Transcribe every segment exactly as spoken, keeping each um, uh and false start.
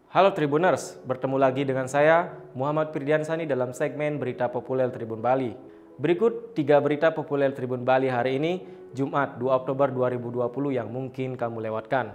Halo Tribuners, bertemu lagi dengan saya Muhammad Firdiansani dalam segmen Berita Populer Tribun Bali. Berikut tiga berita populer Tribun Bali hari ini, Jumat dua Oktober dua ribu dua puluh yang mungkin kamu lewatkan.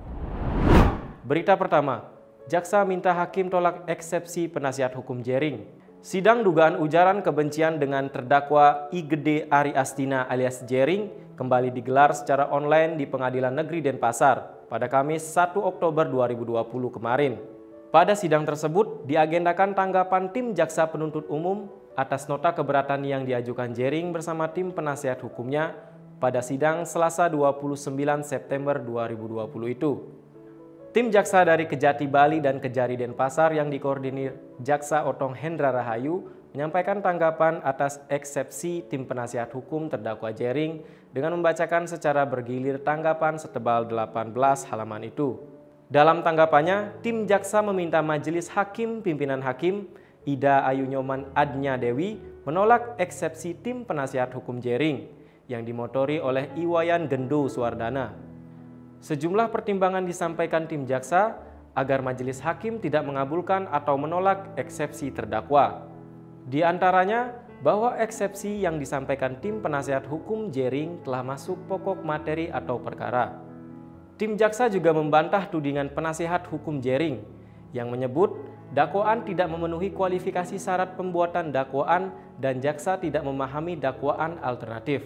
Berita pertama, Jaksa minta hakim tolak eksepsi penasihat hukum Jering. Sidang dugaan ujaran kebencian dengan terdakwa I Gede Ari Astina alias Jering kembali digelar secara online di Pengadilan Negeri Denpasar pada Kamis satu Oktober dua ribu dua puluh kemarin. Pada sidang tersebut diagendakan tanggapan tim jaksa penuntut umum atas nota keberatan yang diajukan Jering bersama tim penasihat hukumnya pada sidang Selasa dua puluh sembilan September dua ribu dua puluh itu. Tim jaksa dari Kejati Bali dan Kejari Denpasar yang dikoordinir Jaksa Otong Hendra Rahayu menyampaikan tanggapan atas eksepsi tim penasihat hukum terdakwa Jering dengan membacakan secara bergilir tanggapan setebal delapan belas halaman itu. Dalam tanggapannya, tim jaksa meminta Majelis Hakim Pimpinan Hakim Ida Ayu Nyoman Adnya Dewi menolak eksepsi tim penasihat hukum Jering yang dimotori oleh Iwayan Gendo Suwardana. Sejumlah pertimbangan disampaikan tim jaksa agar majelis hakim tidak mengabulkan atau menolak eksepsi terdakwa. Di antaranya bahwa eksepsi yang disampaikan tim penasihat hukum Jering telah masuk pokok materi atau perkara. Tim jaksa juga membantah tudingan penasihat hukum Jering yang menyebut dakwaan tidak memenuhi kualifikasi syarat pembuatan dakwaan dan jaksa tidak memahami dakwaan alternatif.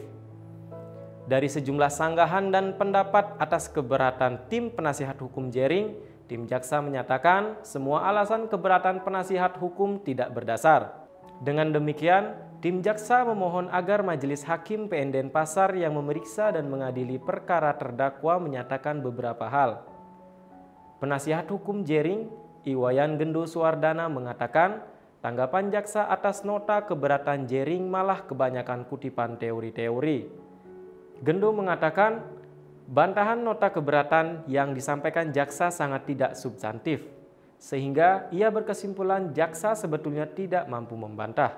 Dari sejumlah sanggahan dan pendapat atas keberatan tim penasihat hukum Jering, tim jaksa menyatakan semua alasan keberatan penasihat hukum tidak berdasar. Dengan demikian, tim jaksa memohon agar Majelis Hakim P N Denpasar yang memeriksa dan mengadili perkara terdakwa menyatakan beberapa hal. Penasihat hukum Jering, Iwayan Gendo Suwardana mengatakan, tanggapan jaksa atas nota keberatan Jering malah kebanyakan kutipan teori-teori. Gendo mengatakan, bantahan nota keberatan yang disampaikan jaksa sangat tidak substantif, sehingga ia berkesimpulan jaksa sebetulnya tidak mampu membantah.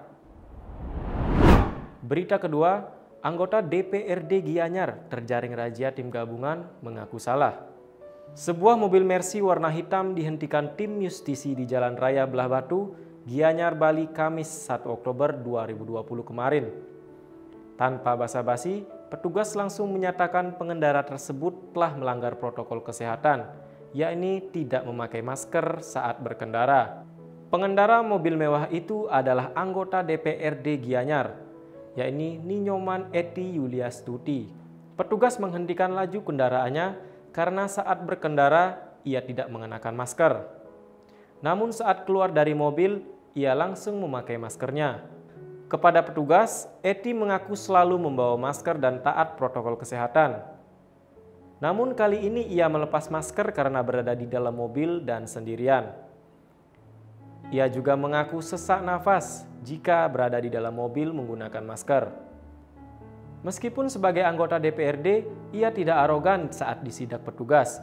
Berita kedua, anggota D P R D Gianyar terjaring razia tim gabungan mengaku salah. Sebuah mobil Mercy warna hitam dihentikan tim justisi di Jalan Raya Belah Batu, Gianyar, Bali, Kamis satu Oktober dua ribu dua puluh kemarin. Tanpa basa-basi, petugas langsung menyatakan pengendara tersebut telah melanggar protokol kesehatan, yakni tidak memakai masker saat berkendara. Pengendara mobil mewah itu adalah anggota D P R D Gianyar, yakni Ninyoman Eti Yuliastuti. Petugas menghentikan laju kendaraannya karena saat berkendara ia tidak mengenakan masker. Namun saat keluar dari mobil, ia langsung memakai maskernya. Kepada petugas, Eti mengaku selalu membawa masker dan taat protokol kesehatan. Namun kali ini ia melepas masker karena berada di dalam mobil dan sendirian. Ia juga mengaku sesak nafas jika berada di dalam mobil menggunakan masker. Meskipun sebagai anggota D P R D, ia tidak arogan saat disidak petugas.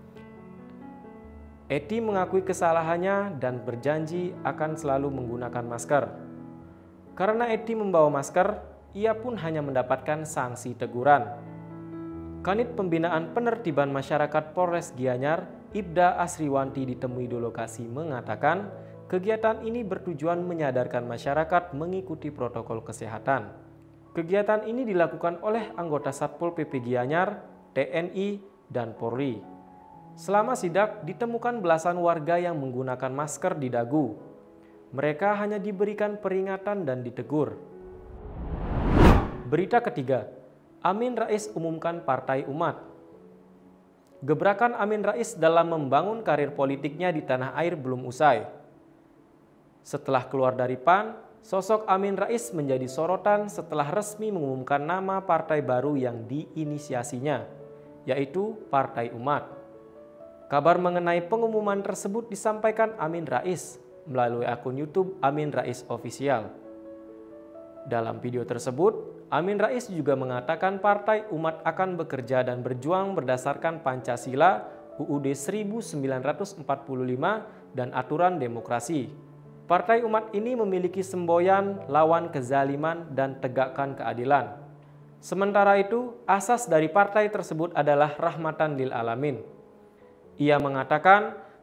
Eti mengakui kesalahannya dan berjanji akan selalu menggunakan masker. Karena Eti membawa masker, ia pun hanya mendapatkan sanksi teguran. Kanit Pembinaan Penertiban Masyarakat Polres Gianyar, Ibda Asriwanti ditemui di lokasi mengatakan, kegiatan ini bertujuan menyadarkan masyarakat mengikuti protokol kesehatan. Kegiatan ini dilakukan oleh anggota Satpol P P Gianyar, T N I, dan Polri. Selama sidak, ditemukan belasan warga yang menggunakan masker di dagu. Mereka hanya diberikan peringatan dan ditegur. Berita ketiga, Amin Rais umumkan Partai Umat. Gebrakan Amin Rais dalam membangun karir politiknya di tanah air belum usai. Setelah keluar dari P A N, sosok Amin Rais menjadi sorotan setelah resmi mengumumkan nama partai baru yang diinisiasinya, yaitu Partai Umat. Kabar mengenai pengumuman tersebut disampaikan Amin Rais melalui akun YouTube Amin Rais Official. Dalam video tersebut, Amin Rais juga mengatakan Partai Umat akan bekerja dan berjuang berdasarkan Pancasila, U U D seribu sembilan ratus empat puluh lima, dan aturan demokrasi. Partai Umat ini memiliki semboyan lawan kezaliman dan tegakkan keadilan. Sementara itu, asas dari partai tersebut adalah rahmatan lil alamin. Ia mengatakan,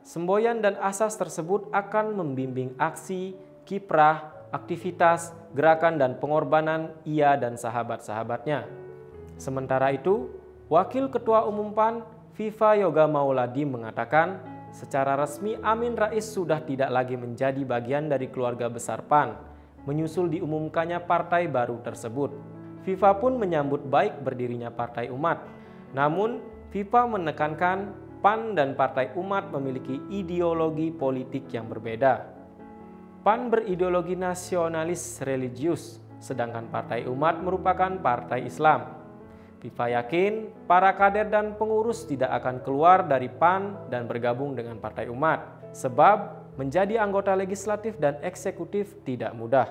Semboyan dan asas tersebut akan membimbing aksi, kiprah, aktivitas, gerakan dan pengorbanan ia dan sahabat-sahabatnya. Sementara itu, Wakil Ketua Umum P A N, Viva Yoga Mauladi mengatakan, secara resmi Amin Rais sudah tidak lagi menjadi bagian dari keluarga besar P A N, menyusul diumumkannya partai baru tersebut. Viva pun menyambut baik berdirinya Partai Umat. Namun, Viva menekankan P A N dan Partai Umat memiliki ideologi politik yang berbeda. P A N berideologi nasionalis religius, sedangkan Partai Umat merupakan partai Islam. Viva yakin para kader dan pengurus tidak akan keluar dari P A N dan bergabung dengan Partai Umat, sebab menjadi anggota legislatif dan eksekutif tidak mudah.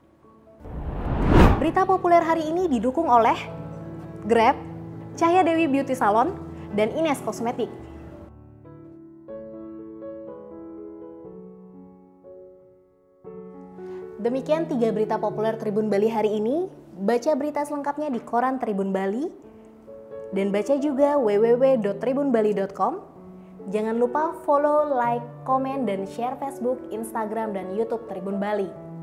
Berita populer hari ini didukung oleh Grab, Cahya Dewi Beauty Salon, dan Ines Kosmetik. Demikian tiga berita populer Tribun Bali hari ini. Baca berita selengkapnya di koran Tribun Bali dan baca juga w w w dot tribun bali dot com. Jangan lupa follow, like, komen, dan share Facebook, Instagram, dan YouTube Tribun Bali.